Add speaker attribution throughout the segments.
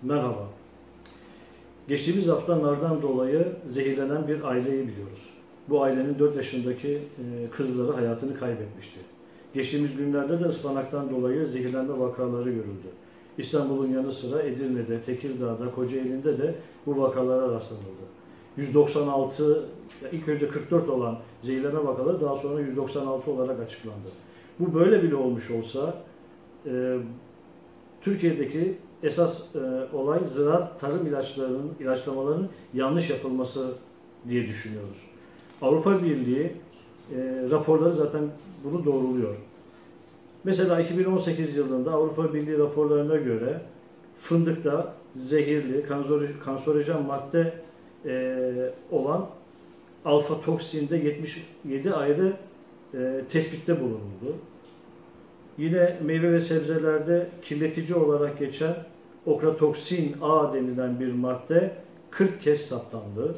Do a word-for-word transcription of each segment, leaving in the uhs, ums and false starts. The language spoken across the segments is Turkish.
Speaker 1: Merhaba. Geçtiğimiz hafta nardan dolayı zehirlenen bir aileyi biliyoruz. Bu ailenin dört yaşındaki kızları hayatını kaybetmişti. Geçtiğimiz günlerde de ıspanaktan dolayı zehirlenme vakaları görüldü. İstanbul'un yanı sıra Edirne'de, Tekirdağ'da, Kocaeli'nde de bu vakalara rastlanıldı. yüz doksan altı, ilk önce kırk dört olan zehirlenme vakaları daha sonra yüz doksan altı olarak açıklandı. Bu böyle bile olmuş olsa e, Türkiye'deki esas e, olay ziraat tarım ilaçlarının, ilaçlamalarının yanlış yapılması diye düşünüyoruz. Avrupa Birliği e, raporları zaten bunu doğruluyor. Mesela iki bin on sekiz yılında Avrupa Birliği raporlarına göre fındıkta zehirli, kanserojen madde e, olan alfa toksinde yetmiş yedi ayrı e, tespitte bulunuldu. Yine meyve ve sebzelerde kirletici olarak geçen okratoxin A denilen bir madde kırk kez saptandı.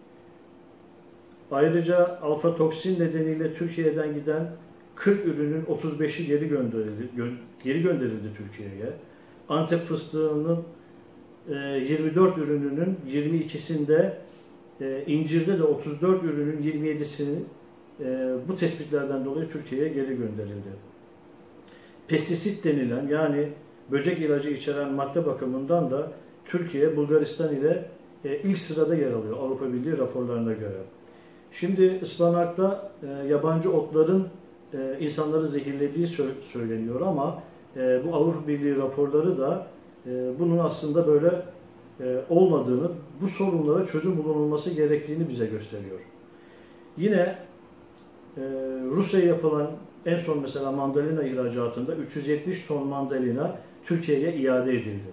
Speaker 1: Ayrıca alfa toksin nedeniyle Türkiye'den giden kırk ürünün otuz beşi geri gönderildi, gö geri gönderildi Türkiye'ye. Antep fıstığının e, yirmi dört ürününün yirmi ikisinde, e, incirde de otuz dört ürünün yirmi yedisini e, bu tespitlerden dolayı Türkiye'ye geri gönderildi. Pestisit denilen, yani böcek ilacı içeren madde bakımından da Türkiye, Bulgaristan ile e, ilk sırada yer alıyor Avrupa Birliği raporlarına göre. Şimdi ıspanakta e, yabancı otların e, insanları zehirlediği sö söyleniyor ama e, bu Avrupa Birliği raporları da e, bunun aslında böyle e, olmadığını, bu sorunlara çözüm bulunulması gerektiğini bize gösteriyor. Yine e, Rusya'ya yapılan en son mesela mandalina ihracatında üç yüz yetmiş ton mandalina Türkiye'ye iade edildi.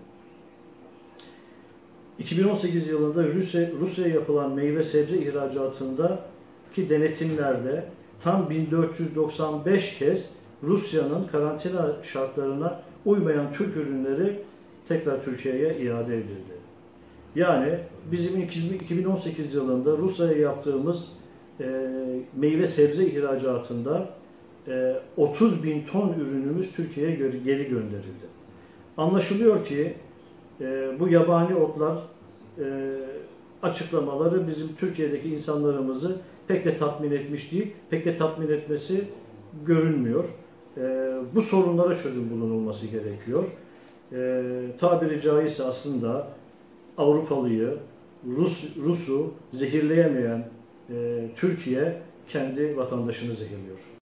Speaker 1: iki bin on sekiz yılında Rusya, Rusya'ya yapılan meyve sebze ihracatındaki denetimlerde tam bin dört yüz doksan beş kez Rusya'nın karantina şartlarına uymayan Türk ürünleri tekrar Türkiye'ye iade edildi. Yani bizim iki bin on sekiz yılında Rusya'ya yaptığımız e, meyve sebze ihracatında otuz bin ton ürünümüz Türkiye'ye geri gönderildi. Anlaşılıyor ki bu yabani otlar açıklamaları bizim Türkiye'deki insanlarımızı pek de tatmin etmiş değil, pek de tatmin etmesi görünmüyor. Bu sorunlara çözüm bulunulması gerekiyor. Tabiri caizse aslında Avrupalıyı, Rus, Rus'u zehirleyemeyen Türkiye kendi vatandaşını zehirliyor.